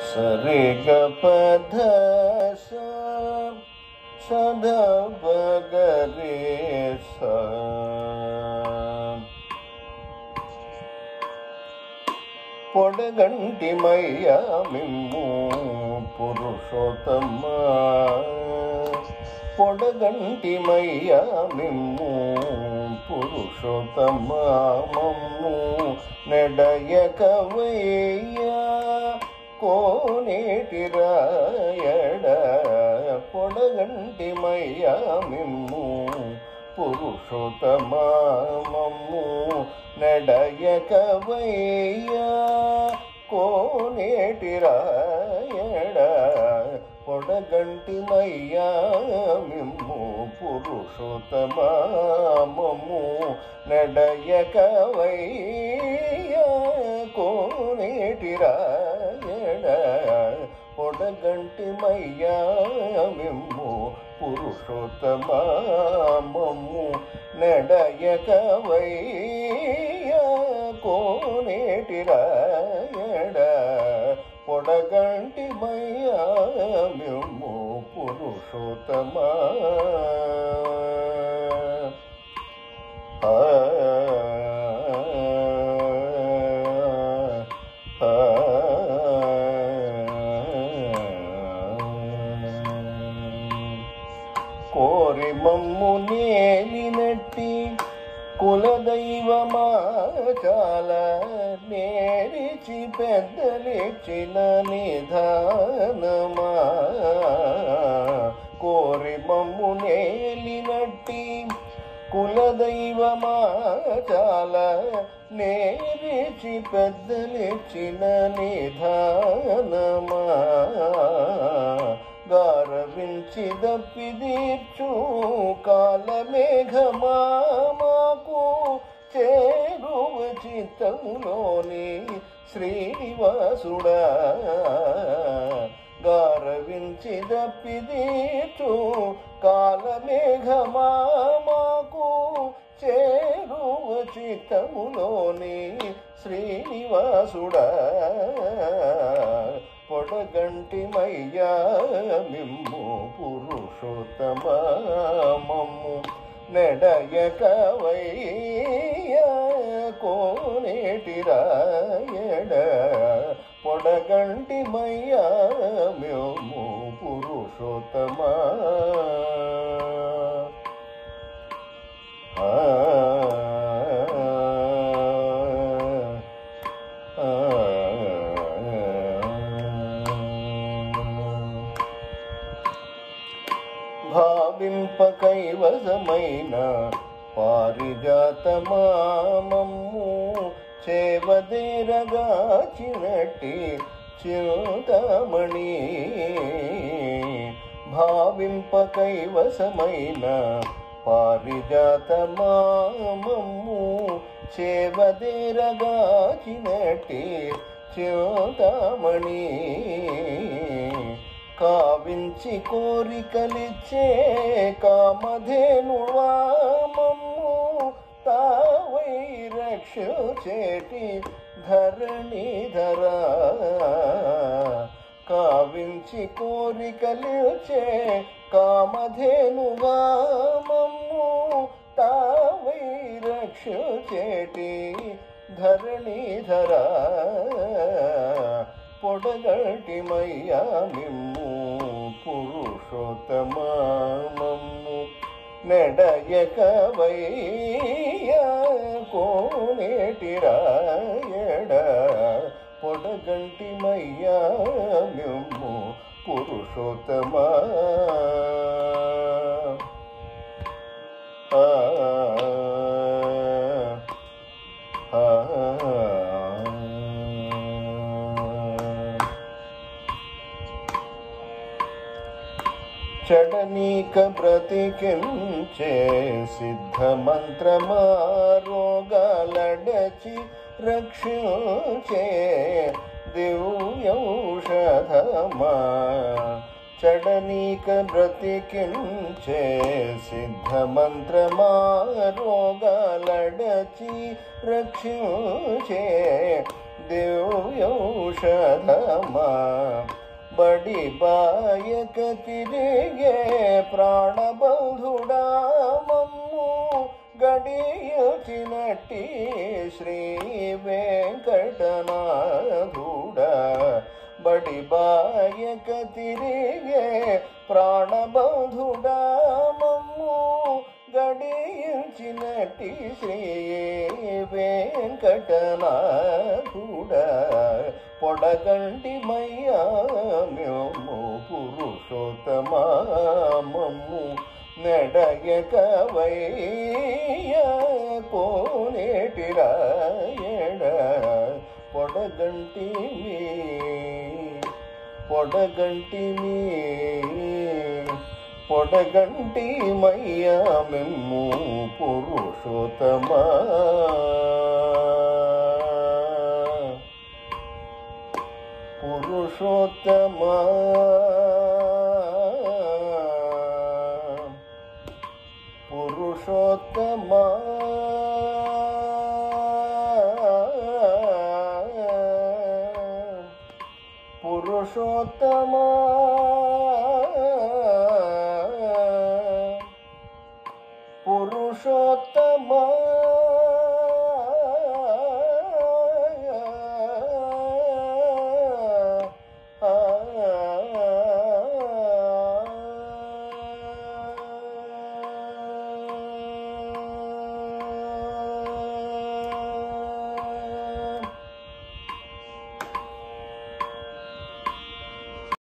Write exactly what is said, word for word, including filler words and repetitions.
సరి గ పధ స సద పగ రే స పొడగంటి మయ్య మిమ్ము పురుషోత్తమ పొడగంటి మయ్య మిమ్ము పురుషోత్తమ మమ్ము నెడయక వయ్య కోనేటి రాయడ పొడగంటి మయ్య మిమ్ము పురుషోత్తమ మమ్ము నెడయక వయ్య కోనేటి రాయడ పొడగంటి మయ్య మిమ్ము పురుషోత్తమ మమ్ము నెడయక వయ్య కోనేటి రాయడ పొడగంటి మయ్య మిమ్ము పురుషోత్తమ మమ్ము నెడయక వయ్య కోనేటి రాయడ పొడగంటి మయ్య మిమ్ము పురుషోత్తమ కోరి మమ్ము నేలినట్టి కులదైవమా చాల నేరిచి పెద్దలిచ్చిన నిధానమా కోరి మమ్ము నేలినట్టి కులదైవమా చాల నేరిచి పెద్దలిచ్చిన నిధానమా గారవించి దప్పిదీర్చు కాలమేఘమా మాకు చేరువ చిత్తములోని శ్రీనివాసుడా గారవించి దప్పిదీర్చు కాలమేఘమా మాకు చేరువ చిత్తములోని శ్రీనివాసుడా పొడగంటి మయ్య మిమ్ము పురుషోత్తమ మమ్ము నెడయక వయ్య కోనేటి రాయడ పొడగంటి మయ్య మిమ్ము పురుషోత్తమ భావింప కైవసమైన పారిజాతమా మమ్ము చేవదేరగాచినట్టి చింతామణి భావింప కైవసమైన పారిజాతమా మమ్ము చేవదేరగాచినట్టి చింతామణి కావించి కోరికలిచ్చే కామధేనువా మమ్ము తావై రక్షచేటి ధరణిధరా కావించి కోరికలిచ్చే కామధేనువా మమ్ము తావై రక్షచేటి ధరణిధరా పొడగంటి మయ్య మిమ్ము పురుషోత్తమ మమ్ము నెడయక వయ్య కోనేటి రాయడ పొడగంటి మయ్య మిమ్ము పురుషోత్తమ చడనీక బ్రతికించే సిద్ధ మంత్రమా రోగాలడచి రక్షించే దివ్యౌషధమా చడనీక బ్రతికించే సిద్ధ మంత్రమా రోగాలడచి రక్షించే దివ్యౌషధమా ఔషధమా బడి బాయక తిరిగే ప్రాణబంధుడా మమ్ము గడియచినట్టి శ్రీ వెంకటనాథుడా బడి బాయక తిరిగే ప్రాణబంధుడా మమ్ము గడియచినట్టి శ్రీ వెంకటనాథుడా పొడగంటి మయ్యా మేము పురుషోత్తమా మమ్ము నెడయక వయ్య కోనేటి రాయడ పొడగంటి పొడగంటి పొడగంటి మయ్యా మేము పురుషోత్తమా పురుషోత్తమా పురుషోత్తమా పురుషోత్తమా పురుషోత్తమా